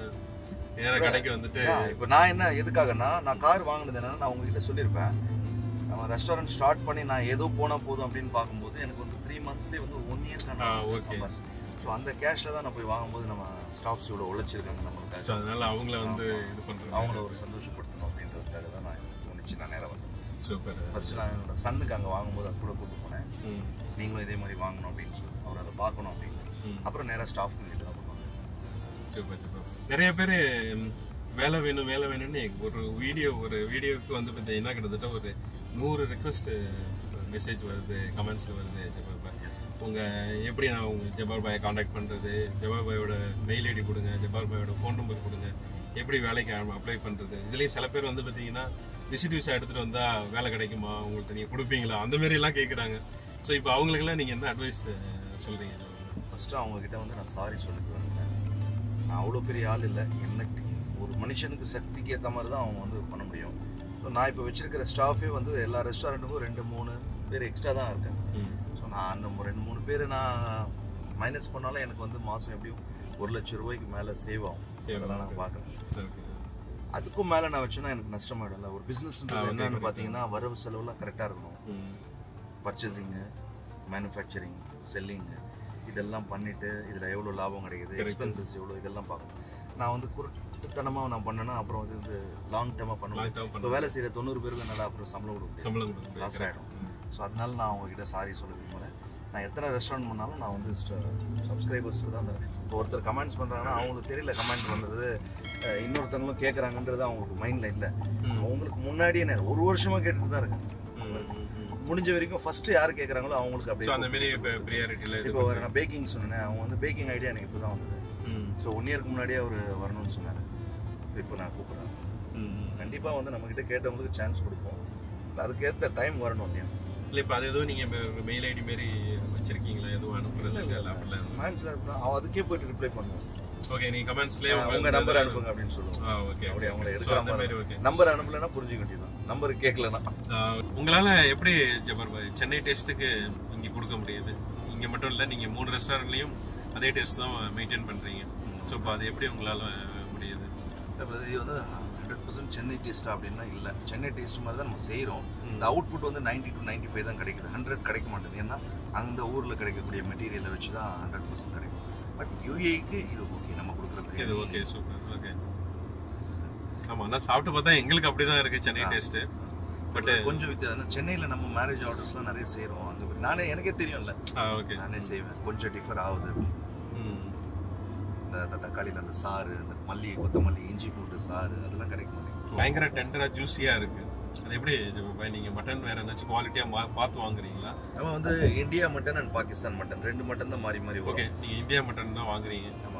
நேராக கடைக்கு வந்துட்டு இப்போ நான் என்ன எதுக்காகனா, நான் கார் வாங்கினது என்னன்னா நான் உங்ககிட்ட சொல்லியிருப்பேன். நம்ம ரெஸ்டாரண்ட் ஸ்டார்ட் பண்ணி நான் ஏதோ போனால் போதும் அப்படின்னு பார்க்கும்போது எனக்கு வந்து 3 monthsலேயே வந்து 1 year. ஓகே. ஸோ அந்த கேஷில் தான் நான் போய் வாங்கும்போது நம்ம ஸ்டாஃப்ஸ் இவ்வளோ உழைச்சிருக்காங்க நம்மளுக்காக. ஸோ அதனால அவங்கள வந்து இது பண்ணுறேன், அவங்கள ஒரு சந்தோஷப்படுத்தணும் அப்படின்றதுக்காக தான் நான் தோணுச்சு நான் நேராக வந்தேன். சூப்பர். ஃபர்ஸ்ட் நான் என்னோட சன்னுக்கு அங்கே வாங்கும்போது அது கூட கூப்பிட்டு போனேன். நீங்களும் இதே மாதிரி வாங்கணும் அப்படின்னு சொல்லி அவர் அதை பார்க்கணும் அப்படின்னு. அப்புறம் நேராக ஸ்டாஃப் கிட்ட தான் பண்ணுவாங்க. Super super. நிறைய பேர் வேலை வேணும்னு ஒரு வீடியோவுக்கு வந்து பார்த்தீங்கன்னா கிட்டத்தட்ட ஒரு 100 ரெக்வஸ்ட் மெசேஜ் வருது, கமெண்ட்ஸில் வருது. ஜபார் பாய் எப்படி நான் உங்கள் ஜபார் பாயை காண்டாக்ட் பண்ணுறது, ஜபார் பாயோட மெயில் ஐடி கொடுங்க, ஜபார் பாயோட ஃபோன் நம்பர் கொடுங்க, எப்படி வேலைக்கு அப்ளை பண்ணுறது. இதுலேயும் சில பேர் வந்து பார்த்தீங்கன்னா விசிட் விசா எடுத்துகிட்டு வந்தால் வேலை கிடைக்குமா, உங்களுக்கு நீங்கள் கொடுப்பீங்களா, அந்த மாதிரிலாம் கேட்குறாங்க. ஸோ இப்போ அவங்களுக்கெல்லாம் நீங்கள் என்ன அட்வைஸ் சொல்கிறீங்க? ஃபஸ்ட்டு அவங்கக்கிட்ட வந்து நான் சாரி சொல்லிக்குவேன். நான் அவ்வளோ பெரிய ஆள் இல்லை. எனக்கு ஒரு மனுஷனுக்கு சக்திக்கு ஏற்ற மாதிரி தான் அவங்க வந்து பண்ண முடியும். ஸோ நான் இப்போ வச்சுருக்கிற ஸ்டாஃபே வந்து எல்லா ரெஸ்டாரண்ட்டுக்கும் 2-3 பேர் எக்ஸ்ட்ரா தான் இருக்கேன். ஸோ நான் அந்த 2-3 பேர் நான் மைனஸ் பண்ணாலும் எனக்கு வந்து மாதம் எப்படியும் 1 லட்சம் ரூபாய்க்கு மேலே சேவ் ஆகும். அதெல்லாம் நான் பார்க்குறேன். அதுக்கும் மேலே நான் வச்சேன்னா எனக்கு நஷ்டமாயிடும்ல. ஒரு பிஸ்னஸ்ன்றது என்னன்னு பார்த்தீங்கன்னா வரவு செலவுலாம் கரெக்டாக இருக்கணும். பர்ச்சேசிங்கு, மேனுஃபேக்சரிங், செல்லிங்கு இதெல்லாம் பண்ணிவிட்டு இதில் எவ்வளோ லாபம் கிடைக்குது, எக்ஸ்பென்சஸ் எவ்வளோ, இதெல்லாம் பார்க்கணும். நான் வந்து குருட்டுத்தனமாக நான் பண்ணேன்னா அப்புறம் வந்து லாங் டேர்மாக பண்ணுவேன். இப்போ வேலை செய்கிற 90 பேருக்கு நல்லா அப்புறம் சம்பளம் கொடுக்கும், லாஸ் ஆகிடும். ஸோ அதனால நான் அவங்ககிட்ட சாரி சொல்ல விரும்புகிறேன். நான் எத்தனை ரெஸ்டாரண்ட் பண்ணாலும் நான் வந்து சப்ஸ்கிரைபர்ஸ்க்கு தான் தரேன். இப்போ ஒருத்தர் கமெண்ட்ஸ் பண்ணுறாங்கன்னா அவங்களுக்கு தெரியல கமெண்ட் பண்ணுறது, இன்னொருத்தவங்களும் கேட்குறாங்கன்றது அவங்களுக்கு மைண்டில் இல்லை. அவங்களுக்கு முன்னாடியே நான் 1 வருஷமாக கேட்டுட்டு தான் இருக்கேன். முடிஞ்ச வரைக்கும் ஃபஸ்ட்டு யார் கேட்குறாங்களோ அவங்களுக்கு அப்படியே அந்த மாதிரி ப்ரியாரிட்டியில். இப்போ நான் பேக்கிங் சொன்னேன், அவங்க வந்து பேக்கிங் ஐடியா எனக்கு இப்போ தான் வந்தது. ஸோ 1 இயருக்கு முன்னாடியே அவர் வரணும்னு சொன்னார். இப்போ நான் கூப்பிட்றேன். கண்டிப்பாக வந்து நம்மக்கிட்ட கேட்டவங்களுக்கு சான்ஸ் கொடுப்போம். அதுக்கேற்ற டைம் வரணும் இல்லையா? இல்லை இப்போ அது எதுவும் நீங்கள் மெயில் ஐடி மாரி வச்சுருக்கீங்களா? எதுவும் அனுப்புறது அதுக்கே போய்ட்டு ரிப்ளை பண்ணுவோம். ஓகே, நீங்கள் கமெண்ட்ஸ்லேயே உங்கள் நம்பர் அனுப்புங்க அப்படின்னு சொல்லுவோம். ஓகே, அப்படி அவங்கள எடுக்கிற மாதிரி. ஓகே, நம்பர் அனுப்பலைன்னா புரிஞ்சுக்க வேண்டியதான். நம்பர் கேட்கலன்னா உங்களால் எப்படி ஜபார் பாய் சென்னை டேஸ்ட்டுக்கு இங்கே கொடுக்க முடியுது? இங்கே மட்டும் இல்லை, நீங்கள் 3 ரெஸ்டாரண்ட்லேயும் அதே டேஸ்ட் தான் மெயின்டைன் பண்ணுறீங்க. ஸோ இப்போ அது எப்படி உங்களால் முடியுது? இது வந்து 100% சென்னை டேஸ்ட்டா அப்படின்னா இல்லை. சென்னை டேஸ்ட் மாதிரி தான் நம்ம செய்கிறோம். இந்த அவுட்புட் வந்து 90 to 95 தான் கிடைக்குது. 100 கிடைக்க மாட்டேங்குது. ஏன்னா அந்த ஊரில் கிடைக்கக்கூடிய மெட்டீரியலை வச்சு தான் 100% கிடைக்கும். பட் யூஏக்கு இது ஓகே, நம்ம கொடுக்குறது இது ஓகே, சூப்பர். ஓகே, ஆமாம், ஆனால் சாப்பிட்டு பார்த்தா எங்களுக்கு அப்படி தான் இருக்குது சென்னை டேஸ்ட்டு. பட் கொஞ்சம் வித்தியாசம். சென்னையில் நம்ம மேரேஜ் ஆர்டர்ஸ்லாம் நிறைய செய்கிறோம். அங்கே நானே எனக்கே தெரியும்ல, ஓகே, நானே செய்வேன். கொஞ்சம் டிஃபர் ஆகுது. இந்த தக்காளியில் அந்த சாறு, அந்த மல்லி, கொத்தமல்லி, இஞ்சி பூண்டு சாறு அதெல்லாம் கிடைக்க மாட்டேங்குது. பயங்கர டெண்டராக ஜூஸியாக இருக்குது. அது எப்படி நீங்கள் மட்டன் வேறு ஏதாச்சும் குவாலிட்டியாக பார்த்து வாங்குறீங்களா? நம்ம வந்து India mutton and Pakistan mutton 2 mutton தான் மாறி மாறி. ஓகே, நீங்கள் இந்தியா மட்டன் தான் வாங்குறீங்க. ஆமாம்,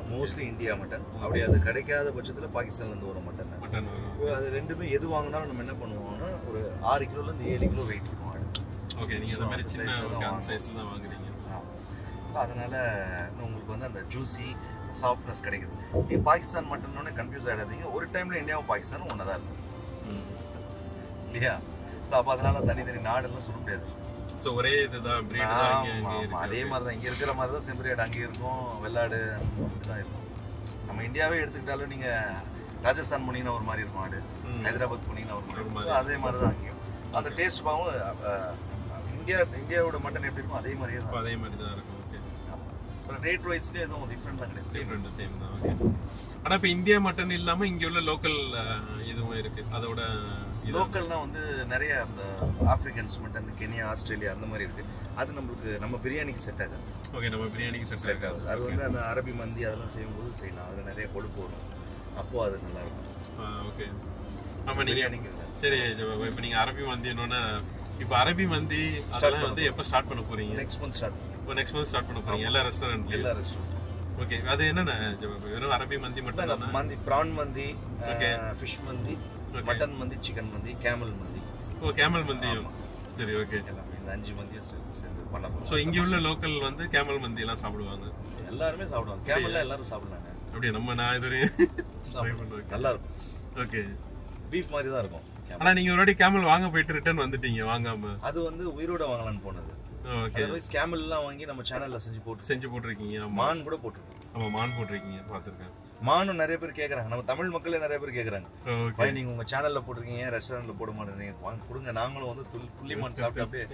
மோஸ்ட்லி இந்தியா மட்டன். அப்படி அது கிடைக்காத பட்சத்தில் பாகிஸ்தான்லேருந்து வரும் மட்டன். அது ரெண்டுமே எது வாங்கினாலும் நம்ம என்ன பண்ணுவோம்னா ஒரு 6 கிலோலேருந்து 7 கிலோ வெயிட் இருக்கும் ஆடு. ஓகே, நீங்கள் அந்த மாதிரி சின்ன சைஸில் தான் வாங்குறீங்க. அதனால உங்களுக்கு வந்து அந்த ஜூஸி சாஃப்ட்னஸ் கிடைக்குது. நீங்கள் பாகிஸ்தான் மட்டன்னோடனே கன்ஃபியூஸ் ஆகிடாதீங்க. ஒரு டைமில் இந்தியாவும் பாகிஸ்தானும் ஒன்று தான் இருக்கும் இல்லையா? ஸோ அப்போ அதனால தனித்தனி நாடெல்லாம் சொல்ல முடியாது. ஸோ ஒரே இதுதான் அதே மாதிரி தான் இங்கே இருக்கிற மாதிரி தான் செம்பரியாடு அங்கே இருக்கும், வெள்ளாடு தான் இருக்கும். நம்ம இந்தியாவே எடுத்துக்கிட்டாலும் நீங்கள் ராஜஸ்தான் போனீங்கன்னா ஒரு மாதிரி இருக்கும் ஆடு, ஹைதராபாத் போனீங்கன்னா ஒரு மாதிரி இருக்கும். அதே மாதிரி தான் அங்கேயும் அந்த டேஸ்ட் பாவம் இந்தியாவோட மட்டன் எப்படி இருக்கும் அதே மாதிரியே தான். அதே மாதிரி தான் இருக்கும். அப்புறம் ரேட் வைஸ்லேயே எதுவும் டிஃப்ரெண்ட் தான் கிடையாது. சேம் தான். ஓகே. ஆனால் இப்போ இந்தியா மட்டன் இல்லாமல் இங்கே உள்ள லோக்கல் இதுவும் இருக்குது. அதோட லோக்கல்னா வந்து நிறைய அந்த ஆப்பிரிக்கன்ஸ் மட்டன், கென்யா, ஆஸ்திரேலியா அந்த மாதிரி இருக்குது. அது நம்மளுக்கு நம்ம பிரியாணிக்கு செட் ஆகாது. ஓகே, நம்ம பிரியாணிக்கு செட் ஆகுது. அது வந்து அந்த அரபி மந்தி அதெல்லாம் செய்யும்போது செய்யலாம். அதில் நிறைய கொழுப்பு வரும், அப்போது அது நல்லாயிருக்கும். ஓகே. ஆமாம், நீங்கள் சரி இப்போ நீங்கள் அரபி மந்தி என்னன்னா இப்போ அரபி மந்தி அதெல்லாம் வந்து எப்போ ஸ்டார்ட் பண்ண போகிறீங்க? நெக்ஸ்ட் மந்த் ஸ்டார்ட் பண்ண போகிறீங்க எல்லா ரெஸ்டாரண்ட்லையும்? ஓகே. அது என்னென்ன வெறும் அரபி மந்தி மட்டும் தான்? மந்தி, ப்ரான் மந்தி, ஃபிஷ் மந்தி, மட்டன் மந்தி, சிக்கன் மந்தி, கேமல் மந்தி. ஓ, கேமல் மந்தியும். சரி, ஓகே. இந்த 5 மந்தியை சேர்ந்து பண்ணலாம். ஸோ இங்கே உள்ள லோக்கல் வந்து கேமல் மந்தி எல்லாம் சாப்பிடுவாங்க? எல்லாருமே சாப்பிடுவாங்க. கேமல்லாம் எல்லாரும் சாப்பிடுவாங்க. அப்படியே நான் இது நல்லா இருக்கும். ஓகே. பீஃப் மாதிரி தான் இருக்கும். ஆனா நீங்க ஒரு வாட்டி கேமல் வாங்க போயிட்டு ரிட்டர்ன் வந்துட்டீங்க வாங்காம. அது வந்து உயிரோட வாங்கலாம்னு போனது. ஓகே. அதர்வைஸ் கேமல் எல்லாம் வாங்கி நம்ம சேனல்ல செஞ்சு போட்டுருக்கீங்க. மான் கூட போட்டுருக்கோம். ஆமா, மான் போட்டுருக்கீங்க, பார்த்திருக்கேன். மானும் நிறைய பேர் கேக்குறாங்க, நம்ம தமிழ் மக்களே நிறைய பேர் கேக்குறாங்க. ஓகே, நீங்க உங்க சேனல்ல போட்டுருக்கீங்க, ரெஸ்டாரண்ட்ல போட மாட்டேங்க, வாங்க கொடுங்க, நாங்களும் வந்து புள்ளிமான் சாப்பிட்டு அப்படியே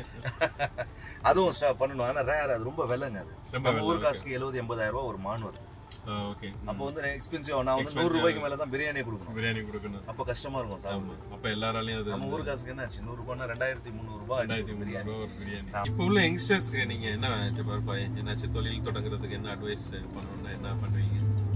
அதுவும் பண்ணணும். ஆனா ரேர், அது ரொம்ப விலைங்க. அது நம்ம ஊர் காசுக்கு 70-80,000 ரூபாய் ஒரு மான் வருது. ஓகே. அப்ப வந்து எக்ஸ்பென்சிவ். நான் வந்து 100 ரூபாய்க்கு மேல தான் பிரியாணி கொடுக்கணும். அப்ப கஷ்டமா இருக்கும் சாப்பிட. அப்ப எல்லாராலையும் அது நம்ம ஊர் காசுக்கு என்ன ஆச்சு? 100 ரூபாய்னா 2300 ரூபாய் பிரியாணி. இப்போ உள்ள யங்ஸ்டர்ஸ்க்கு நீங்க என்ன என்னாச்சு தொழில் தொடங்குறதுக்கு என்ன அட்வைஸ் பண்ணணும்னா என்ன பண்றீங்க?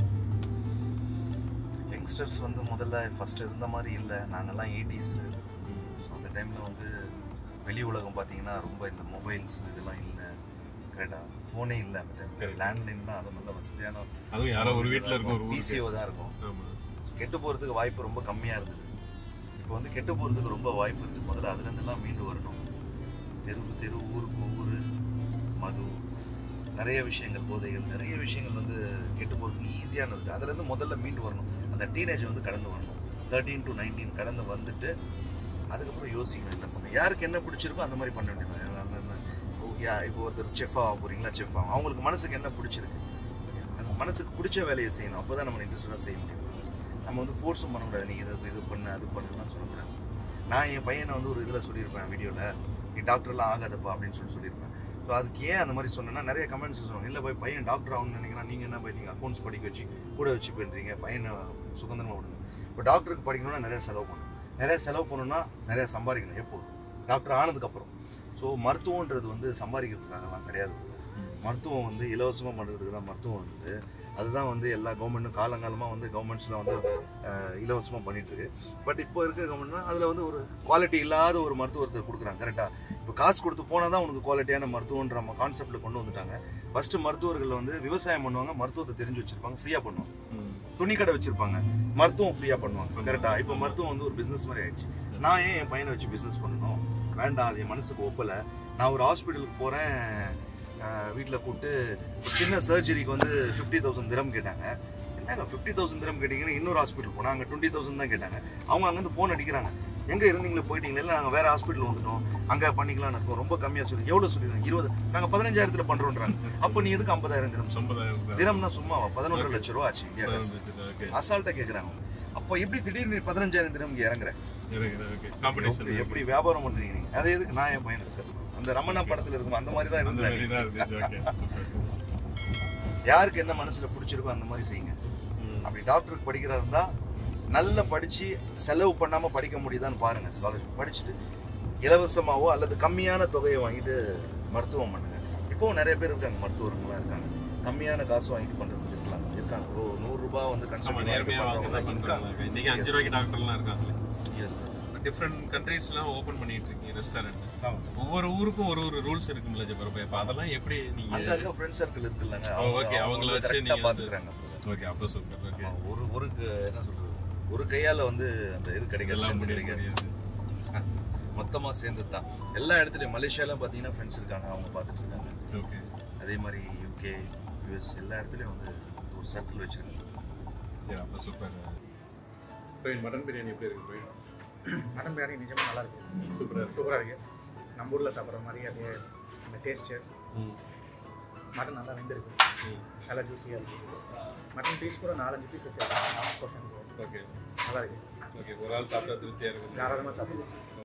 யங்ஸ்டர்ஸ் வந்து முதல்ல ஃபர்ஸ்ட் இருந்த மாதிரி இல்லை. நாங்கெல்லாம் 80s. ஸோ அந்த டைமில் வந்து வெளி உலகம் பார்த்தீங்கன்னா ரொம்ப இந்த மொபைல்ஸ் இதெல்லாம் இல்லை. கரெக்டாக ஃபோனே இல்லை. அந்த டைம் லேண்ட்லைன் தான். அது நல்ல வசதியான, அதுவும் யாரோ ஒரு வீட்டில் இருக்கும், ஒரு பிசிஓ தான் இருக்கும். கெட்டு போகிறதுக்கு வாய்ப்பு ரொம்ப கம்மியாக இருந்தது. இப்போ வந்து கெட்டு போகிறதுக்கு ரொம்ப வாய்ப்பு இருக்குது. முதல்ல அதுலேருந்துலாம் மீண்டு வரணும். தெருவுக்கு தெரு, ஊருக்கு ஊர், மது, நிறைய விஷயங்கள், போதைகள், நிறைய விஷயங்கள் வந்து கெட்டு போகிறதுக்கு ஈஸியானது. அதுலேருந்து முதல்ல மீண்டு வரணும். அந்த டீனேஜ் வந்து கடந்து வரணும். 13 to 19 கடந்து வந்துட்டு அதுக்கப்புறம் யோசிக்கணும் என்ன பண்ணணும். யாருக்கு என்ன பிடிச்சிருக்கோ அந்த மாதிரி பண்ண வேண்டியது. இப்போ ஒருத்தர் செஃப் ஆக போகிறீங்களா, செஃப் ஆகும். அவங்களுக்கு மனசுக்கு என்ன பிடிச்சிருக்கு, அந்த மனசுக்கு பிடிச்ச வேலையை செய்யணும். அப்போ தான் நம்ம இன்ட்ரெஸ்டாக செய்ய முடியும். நம்ம வந்து ஃபோர்ஸும் பண்ண முடியாது. நீ இது பண்ணு அது பண்ணுலாம் சொல்லக்கூடாது. நான் என் பையனை வந்து ஒரு இதில் சொல்லியிருப்பேன், வீடியோவில், நீ டாக்டர்லாம் ஆகாதப்பா அப்படின்னு சொல்லியிருப்பேன். ஸோ அதுக்கு ஏன் அந்த மாதிரி சொன்னேன்னா நிறைய கமெண்ட்ஸ் சொல்லுவாங்க, இல்லை போய் பையன் டாக்டர் ஆகணும்னு நினைக்கிறேன், நீங்கள் என்ன போய் நீங்கள் அக்கௌண்ட்ஸ் படிக்க வச்சு கூட வச்சு பண்ணுறீங்க, பையனை சுதந்திரமாக விடுங்க. இப்போ டாக்டருக்கு படிக்கணும்னா நிறைய செலவு பண்ணணும். நிறைய செலவு பண்ணணும்னா நிறைய சம்பாதிக்கணும். எப்போது டாக்டர் ஆனதுக்கப்புறம். ஸோ மருத்துவன்றது வந்து சம்பாதிக்கிறதுக்காகலாம் கிடையாது. மருத்துவம் வந்து இலவசமாக பண்ணுறதுக்கு தான் மருத்துவம் வந்து. அதுதான் வந்து எல்லா கவர்மெண்ட்டும் காலங்காலமாக வந்து கவர்மெண்ட்ஸில் வந்து இலவசமாக பண்ணிகிட்ருக்கு. பட் இப்போ இருக்க கவர்மெண்ட்னா அதில் வந்து ஒரு குவாலிட்டி இல்லாத ஒரு மருத்துவத்தை கொடுக்குறாங்க. கரெக்டாக இப்போ காசு கொடுத்து போனால் தான் உனக்கு குவாலிட்டியான மருத்துவன்ற நம்ம கான்செப்டில் கொண்டு வந்துட்டாங்க. ஃபஸ்ட்டு மருத்துவர்கள் வந்து விவசாயம் பண்ணுவாங்க, மருத்துவத்தை தெரிஞ்சு வச்சுருப்பாங்க, ஃப்ரீயாக பண்ணுவாங்க. துணி கடை வச்சுருப்பாங்க, மருத்துவம் ஃப்ரீயாக பண்ணுவாங்க. கரெக்டாக இப்போ மருத்துவம் வந்து ஒரு பிஸ்னஸ் மாதிரி ஆயிடுச்சு. நான் ஏன் என் பையனை வச்சு பிஸ்னஸ் பண்ணணும்? வேண்டாம், அது என் மனசுக்கு ஒப்பலை. நான் ஒரு ஹாஸ்பிட்டலுக்கு போகிறேன், வீட்டில் கூப்பிட்டு சின்ன சர்ஜரிக்கு வந்து 50,000 திரம் கேட்டாங்க. என்னங்க 50,000 திரம் கேட்டிங்கன்னா இன்னொரு ஹாஸ்பிட்டல் போனால் அங்கே 20,000 தான் கேட்டாங்க. அவங்க அங்கேருந்து ஃபோன் அடிக்கிறாங்க, எங்கே இருந்தீங்களே போயிட்டீங்களே, இல்லை நாங்கள் வேறு ஹாஸ்பிட்டல் வந்துட்டோம், அங்கே பண்ணிக்கலாம்னு இருக்கோம், ரொம்ப கம்மியாக சொல்லி. எவ்வளோ சொல்லிடுறாங்க? 20. நாங்கள் 15,000 பண்ணுறோன்றாங்க. அப்போ நீ எதுக்கு 50,000 திரம்? 50,000 திரம்னா சும்மாவா? 11 லட்ச ரூபா ஆச்சு இந்தியா காசு. அசால்ட்டாக கேட்குறாங்க. அப்போ எப்படி திடீர்னு 15,000 திரம் இங்கே இறங்குறேன்? எப்படி வியாபாரம் பண்ணுறீங்க நீங்கள்? அதை எதுக்கு நான் என் பையனுக்கு கற்றுக்கணும்? அந்த ரமணா படத்தில் இருக்கும் அந்த மாதிரி தான் இருந்தாங்க. யாருக்கு என்ன மனசுல பிடிச்சிருக்கோ அந்த மாதிரி செய்யுங்க. அப்படி டாக்டருக்கு படிக்கிறா இருந்தா நல்லா படிச்சு செலவு பண்ணாம படிக்க முடியுதான்னு பாருங்க. ஸ்காலர்ஷிப் படிச்சுட்டு இலவசமாவோ அல்லது கம்மியான தொகையை வாங்கிட்டு மருத்துவம் பண்ணுங்க. இப்போவும் நிறைய பேர் இருக்காங்க, மருத்துவர்கள்லாம் இருக்காங்க, கம்மியான காசு வாங்கிட்டு பண்றது இருக்காங்க. 100 ரூபாய் வந்து இன்னைக்கு 5 ரூபாய்க்கு டாக்டர்லாம் இருக்காங்க. டிஃப்ரெண்ட் கண்ட்ரீஸ்லாம் ஓபன் பண்ணிட்டு இருக்கீங்க ரெஸ்டாரண்ட். ஒவ்வொரு ஊருக்கும் ஒரு ஒரு ரூல்ஸ் இருக்கும்ல ஜெபர் பாய். அப்ப அதெல்லாம் எப்படி நீங்க அங்க ஃப்ரெண்ட் சர்க்கிள் இருக்குல்லங்க, ஓகே அவங்கள வச்சு நீங்க பாத்துக்கறாங்க. ஓகே அப்போ சூப்பர். ஓகே ஒரு என்ன சொல்கிறது, ஒரு கையால் வந்து அந்த இது கிடைக்காது, மொத்தமாக சேர்ந்து தான் எல்லா இடத்துலையும். மலேசியாலாம் பார்த்தீங்கன்னா ஃப்ரெண்ட்ஸ் இருக்காங்க, அவங்க பார்த்துட்டு இருக்காங்க. ஓகே அதே மாதிரி UK US எல்லா இடத்துலையும் வந்து ஒரு சர்க்கிள் வச்சுருக்காங்க. சரி அப்போ சூப்பர். பிரவீன் மட்டன் பிரியாணி எப்படி இருக்குது பிரவீன்? மட்டன் பிரியாணி நிஜமாக நல்லா இருக்குது, சூப்பராக இருக்குது. நம்ம ஊரில் சாப்பிட்ற மாதிரி அதே அந்த டேஸ்ட்டு. மட்டன் நல்லா வெந்திருக்கு, நல்லா ஜூஸியாக இருக்குது. மட்டன் பீஸ் கூட 4-5 பீஸ் வச்சுருக்காங்க. ஓகே நல்லா இருக்குது. ஓகே ஒரு ஆள் சாப்பிட்டா திருப்தியாக இருக்குது, தாராளமாக சாப்பிடுவோம்.